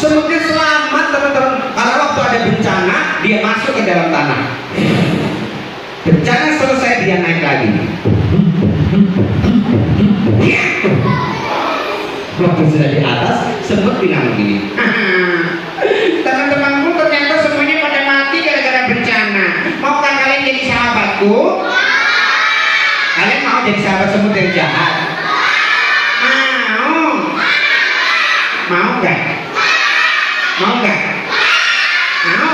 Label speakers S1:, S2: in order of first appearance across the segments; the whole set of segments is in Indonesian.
S1: semutnya selamat teman-teman. Karena waktu ada bencana dia masuk ke dalam tanah. Bencana selesai dia naik lagi. Waktu sudah di atas, semut bilang begini, teman-temanku ternyata semuanya pada mati gara-gara bencana. Maukah kalian jadi sahabatku? Kalian mau jadi sahabat semut yang jahat? Mau gak? Mau gak? Mau?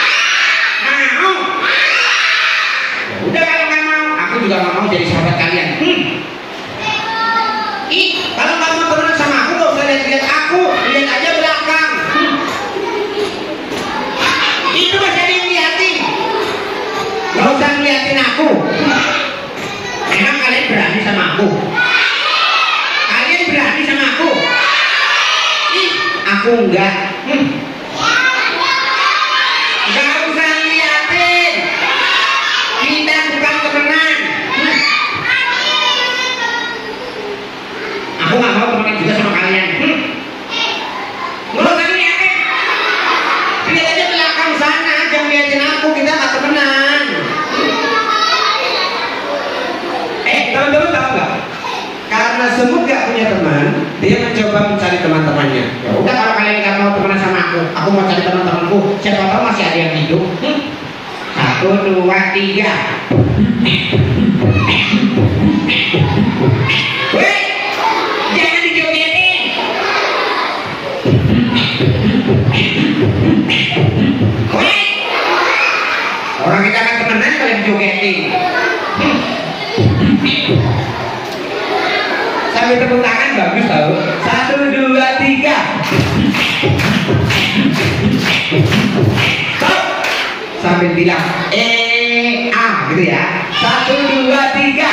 S1: Udah kalau nggak mau, aku juga nggak mau jadi sahabat kalian. Kalau nggak mau temenan sama aku, nggak usah lihat-lihat aku, lihat aja belakang. Itu masih ada yang liatin. Nggak usah ngeliatin aku. Emang kalian berani sama aku? Kalian berani sama aku? Aku enggak. Nggak usah ngeliatin. Kita bukan temenan. Aku nggak mau temenan juga sama kalian. Nggak usah ngeliatin. Lihat aja belakang sana, jangan liatin aku. Kita nggak temenan. Teman-teman tahu nggak? Karena semut nggak punya teman, dia mencoba mencari teman-temannya. Ya udah, kalau kalian nggak mau temenan sama aku mau cari teman-temanku. Siapa tahu masih ada yang hidup. 1, 2, 3. Weh, jangan dijogetin. Weh, orang kita akan temenan kalian jogetin. Sambil tepuk tangan bagus tau. 1, 2, 3. Stop. Sambil bilang A gitu ya. 1, 2, 3.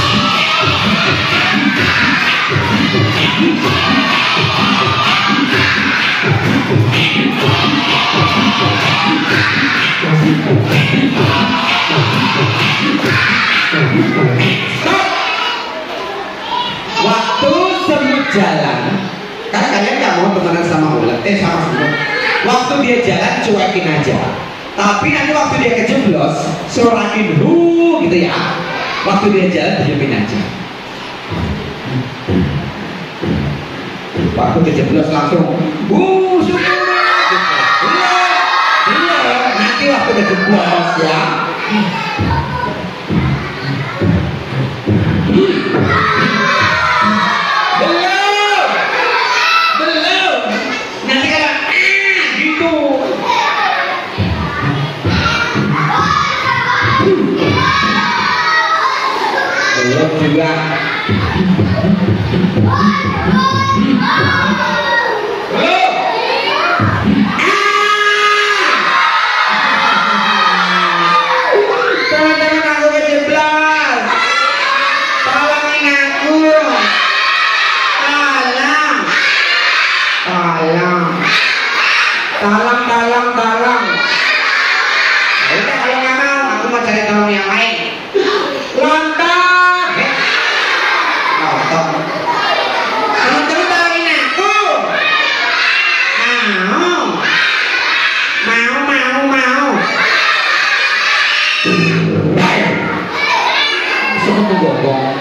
S1: Stop. Waktu semut jalan, kan kalian nggak mau temenan sama ulat, sama semut. Waktu dia jalan cuekin aja. Tapi nanti waktu dia kejeblos, sorakin gitu ya. Waktu dia jalan diemin aja. Waktu kejeblos langsung semut. Nanti waktu kejeblos ya. Belum. Nanti kalau gitu. Belum juga. Teman-teman, aku kejeblos. Tolongin aku. Tolong. Ya udah, kalau nggak mau, aku mau cari tolong yang lain. Lontok. Teman-teman, tolongin aku. Mau. Semut menggogong.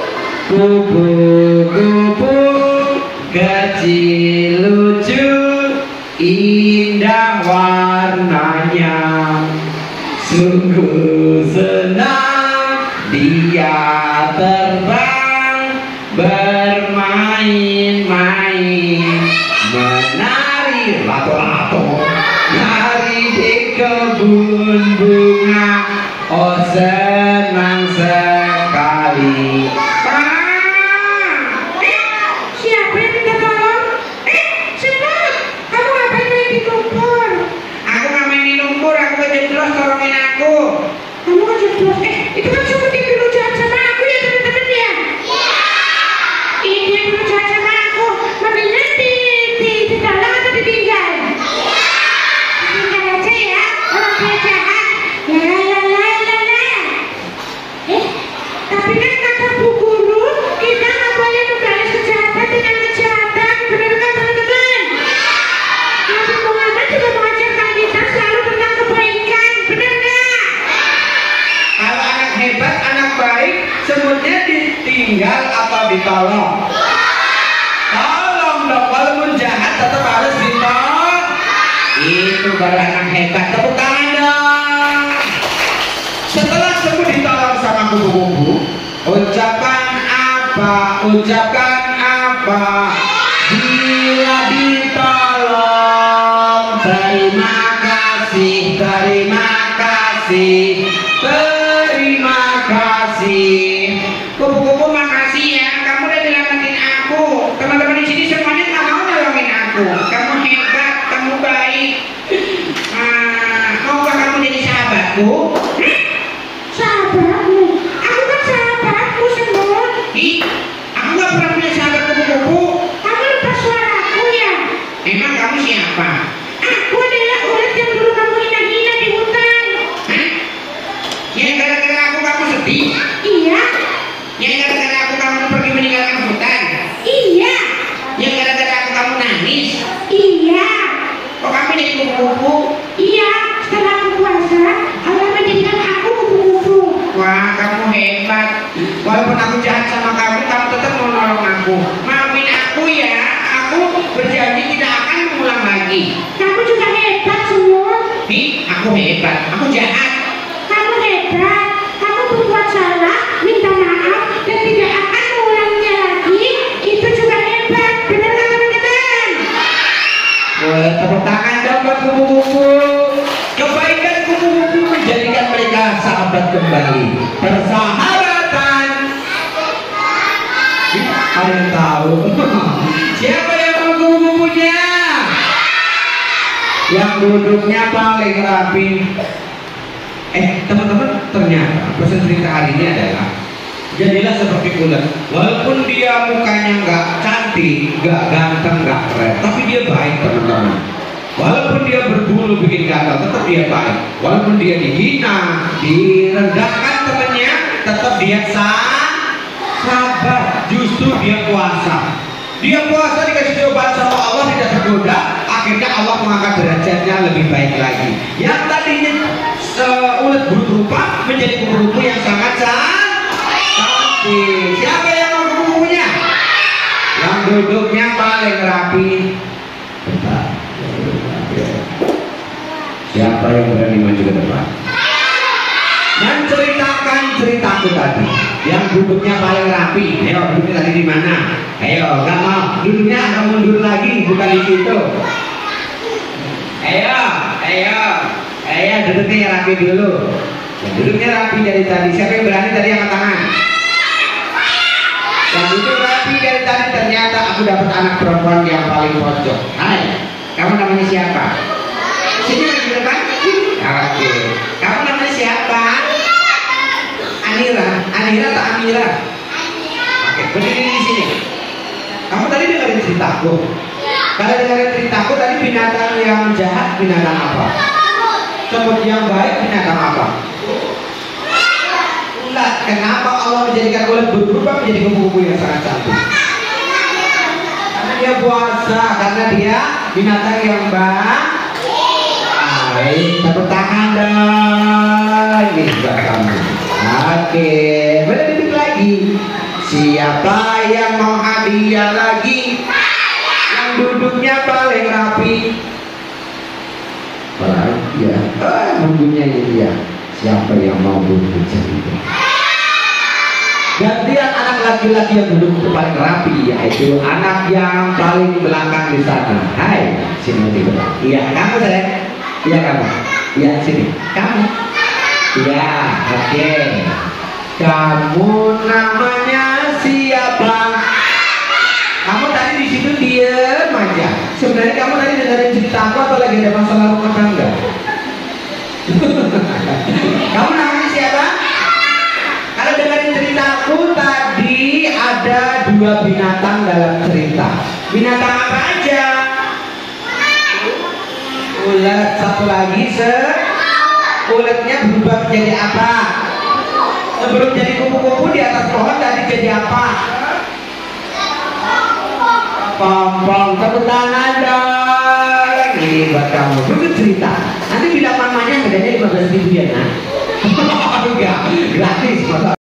S1: Kupu-kupu kecil lucu, indah warnanya, sungguh senang dia terbang, bermain-main, menari lato-lato, nari di kebun bunga. Oh, senang sekali. Siapa yang minta tolong? Semut, kamu ngapain main di lumpur? Aku nggak main di lumpur, aku kejeblos, tolongin aku. Kamu kejeblos? Itu kan semut yang dulu jahat sama aku ya teman-teman ya? Ini yang dulu jahat sama aku, makanya di dalam atau ditinggal? Ditinggal aja ya, orang dia jahat. Tapi kan kata Bu Guru, kita nggak boleh membalas kejahatan dengan kejahatan, benar kan teman-teman?
S2: ditinggal apa ditolong? Tolong dong, walaupun jahat tetap harus ditolong. Itu baru anak hebat, tepuk tangan dong. Setelah semua ditolong sama kupu-kupu, ucapkan apa? Ucapkan apa? Bila ditolong, terima kasih, terima kasih, terima kasih.
S1: Kupu-kupu makasih ya, kamu udah nyelamatin aku. Teman-teman di sini semuanya nggak mau nolongin aku. Kamu hebat, kamu baik. Maukah kamu jadi sahabatku? Sahabatmu? Aku kan sahabatmu semua. Ih, aku nggak pernah punya sahabat kupu-kupu. Kamu lupa suaraku ya? Emang kamu siapa? Aku adalah ulat yang dulu kamu hina-hina di hutan. Hah? Ya gara-gara aku kamu sedih? Iya. Ya gara-gara aku kamu pergi meninggalkan hutan? Iya. Ya gara-gara aku kamu nangis? Iya. Kok kamu jadi kupu-kupu? Iya. Setelah aku puasa, Allah menjadikan aku kupu-kupu. Wah, kamu hebat. Walaupun aku jahat sama kamu, kamu tetap mau nolong aku. Maafin aku ya. Aku berjanji tidak akan mengulang lagi. Kamu juga hebat semua. Nih, aku hebat. Aku jahat. Kamu hebat. Kamu berbuat salah, minta maaf, dan tidak akan mengulanginya lagi. Itu juga hebat. Benar nggak teman-teman?
S2: Boleh tepuk tangan dong buat kupu-kupu. Kebaikan kupu-kupu menjadikan mereka sahabat kembali. Persahabatan. Ada yang tahu? Siapa yang mau kupu-kupunya? Yang duduknya paling rapi. Teman-teman, ternyata pesan cerita hari ini adalah jadilah seperti ulat. Walaupun dia mukanya nggak cantik, nggak ganteng, nggak keren, tapi dia baik teman-teman. Walaupun dia berbulu bikin gatal, tetap dia baik. Walaupun dia dihina, direndahkan temannya, tetap dia sabar. Justru dia puasa. Dia puasa dikasih cobaan sama Allah, tidak tergoda. Akhirnya Allah mengangkat derajatnya lebih baik lagi. Yang tadinya ulat buruk rupa menjadi kupu-kupu yang sangat cantik. Siapa yang mau kupu-kupunya? Yang duduknya paling rapi. Siapa yang berani maju ke depan? Menceritakan ceritaku tadi. Yang duduknya paling rapi. Ayo, duduknya tadi di mana? Ayo, nggak mau. Duduknya agak mundur lagi, bukan di situ. Ayo, duduknya yang rapi dulu. Ya, duduknya rapi dari tadi. Siapa yang berani tadi angkat tangan? Yang duduk rapi dari tadi, ternyata aku dapat anak perempuan yang paling pojok. Hai, kamu namanya siapa? Sini lagi depan. Oke. Kamu namanya siapa? Anira atau Amira? Oke, berdiri di sini. Kamu tadi dengerin ceritaku. Kalau dengerin ceritaku tadi binatang yang jahat binatang apa? Semut yang baik binatang apa? Ulat. Kenapa Allah menjadikan ulat berubah menjadi kupu-kupu yang sangat cantik? Karena dia puasa, karena dia binatang yang baik. Tepuk tangan dong. Ini buat kamu. Oke, berdiri lagi. Siapa yang mau hadiah lagi? Yang duduknya paling rapi. Ya, bumbunya ini ya. Siapa yang mau bumbu cerita? Gantian anak laki-laki yang duduk paling rapi, yaitu anak yang paling belakang di sana. Hai, sini di belakang. Iya, kamu sayang. Iya kamu. Iya sini. Kamu. Iya, oke. Kamu namanya siapa? Kamu tadi di situ diem aja. Sebenarnya kamu tadi dengerin cerita aku atau lagi ada masalah rumah tangga? Kamu namanya siapa? Kalau dengerin ceritaku tadi ada dua binatang dalam cerita. Binatang apa aja? Ulat. Satu lagi ulatnya berubah menjadi apa? Sebelum jadi kupu-kupu di atas pohon tadi jadi apa? Pompong. Tepuk tangan dong. Ini buat kamu. Dulu cerita. Nanti bilang mamanya harganya 15.000 ya, nah. Enggak, gratis.